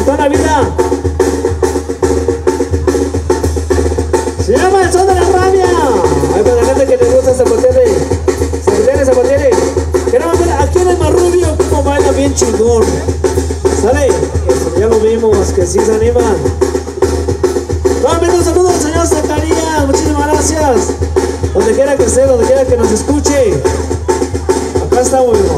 toda la vida. Se llama el son de la rabia. Hay para la gente que le gusta zapatearle. Zapatearle. Queremos ver a quién es más rubio, cómo baila bien chingón. ¿Sale? Eso, ya lo vimos, que sí se animan. Nuevamente un saludo al señor Zacarías. Muchísimas gracias. Donde quiera que esté, donde quiera que nos escuche. Acá estamos, hijo.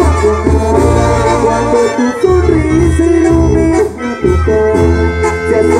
Se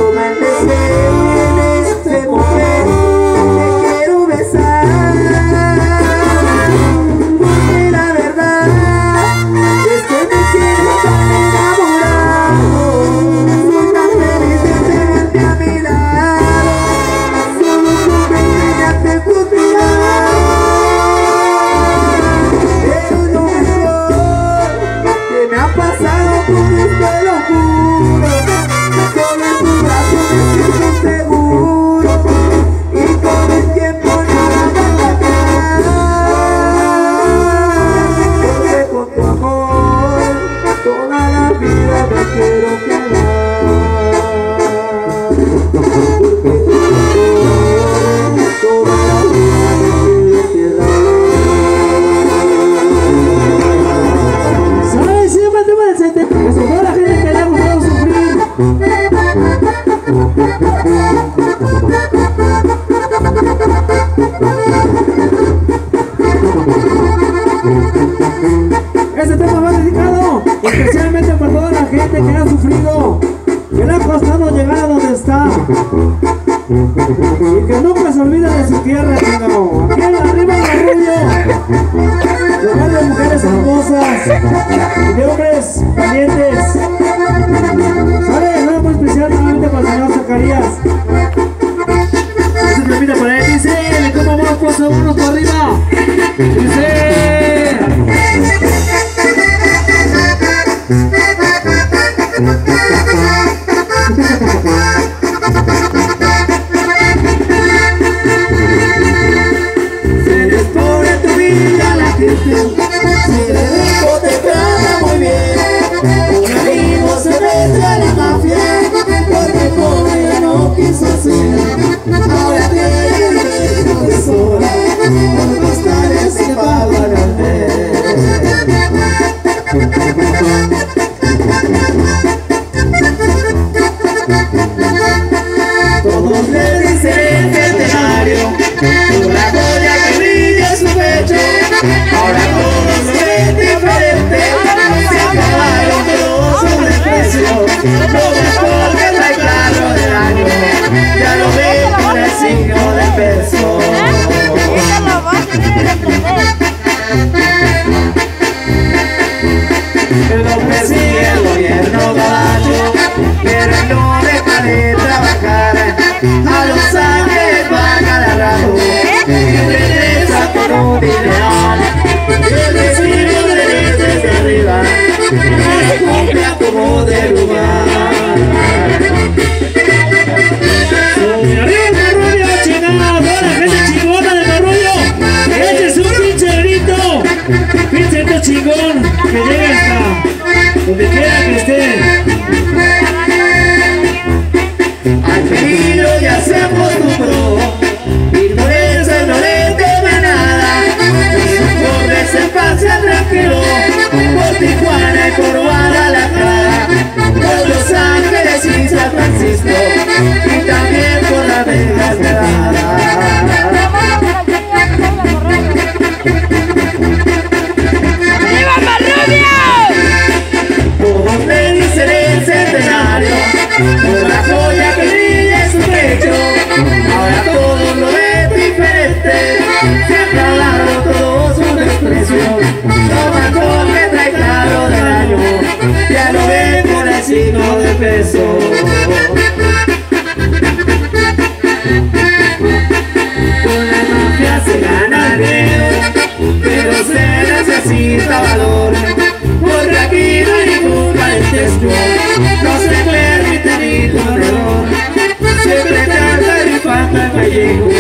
Este tema va dedicado especialmente para toda la gente que ha sufrido, que le ha costado llegar a donde está y que nunca se olvida de su tierra, sino aquí arriba en Marrubio, lugar de mujeres hermosas y de hombres valientes. Sale nada muy especial nuevamente para el señor Zacarías. Este temita para él dice: ¿cómo vamos? Pues vámonos para arriba. Dice: si eres pobre tu vida la gente, si eres rico te trata muy bien. Un amigo se mete a la mafia porque pobre no quiso ser. Ahora tiene dinero de sobra, por costales que va a pagarme. Todos le dicen el centenario por la joya que brilla en su pecho. Ahora todos lo ven diferente, se acabaron todos sus desprecios. Lo mejor que trae claro del año, ya lo ven con el signo del peso. Lo persigue el gobierno gabacho, pero no deja de trabajar. A Los Ángeles va cada rato y regresa con un dineral. El vecino desde arriba se compra como de lugar. ¡Arriba el Marrubio, chingada! ¡Toda la gente chingona del Marrubio! ¡Este es un pincherito chingón que llega hasta donde quiera que esté! Al peligro ya se acostumbró y por eso no le teme nada. Y su pobre se pasa tranquilo por Tijuana y por Guadalajara, por Los Ángeles y San Francisco y también por Las Vegas, Nevada. ¡Viva Marrubio! Todos le dicen el centenario por la joya que brilla en su pecho. Ahora todos lo ven diferente, se acabaron todos sus desprecios. Lo mejor que trae claro del año, ya lo ven con el signo de peso. Con la mafia se gana el dinero, pero se necesita valor, porque aquí no hay ningún parentesco, no se permite ningún error. Siempre canta y falta el gallego,